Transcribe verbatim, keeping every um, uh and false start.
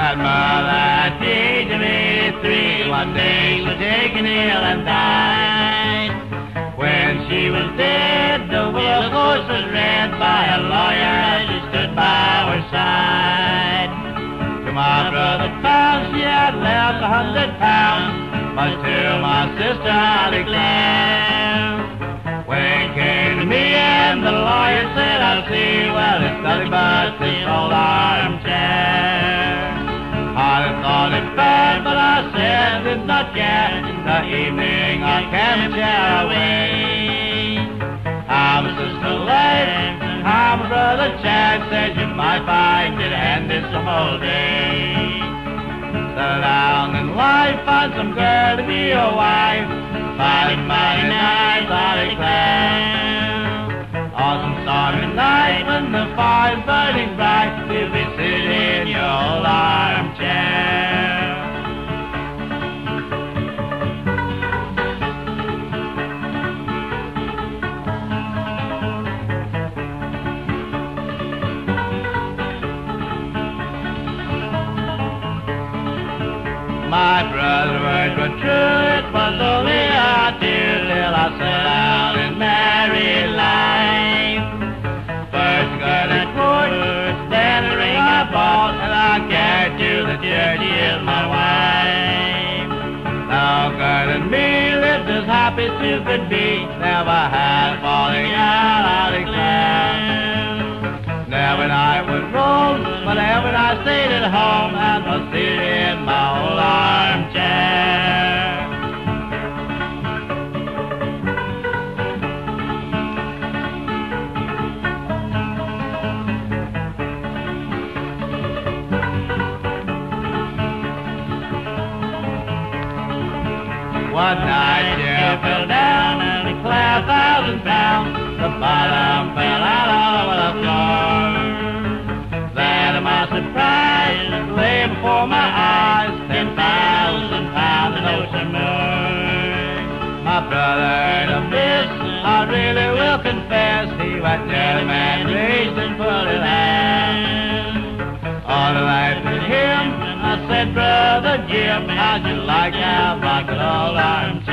That mother aged eighty-three, one day she was taken ill and died. When she was dead, the will of course was read by a lawyer as he stood by her side. To my brother found she had left a hundred pounds, but to my sister I declare, when it came to me and the lawyer said, I'll see, well, it's nothing but this old armchair. I thought it bad, but I said did not care. The evening I can't tear away. I'm Sister Life, I'm Brother Chad, said you might find it handy some old day. Settle down in life, find some girl to be your wife. Find it mighty nice, I declare. On some stormy night when the fire's burning bright, you'll be sitting in your old armchair. My brother's words were true, it was only a tear till I set out in married life. First girl at court, then a ring I bought, and I carried to the church, she is my wife. Now girl and me lived as happy as two could be, never had falling out, I declare. Never night would roll, but every night stayed at home and was seated in my old armchair. One night Jerry fell down and he clapped a thousand pounds. The bottom fell out over the floor. Then to my surprise, lay before my eyes ten thousand pounds and ocean more. My brother, to miss, I really will confess, he was nearly man raised and full in hand. On the life with him, I said, Brother Jim, how'd you like to have my good old armchair?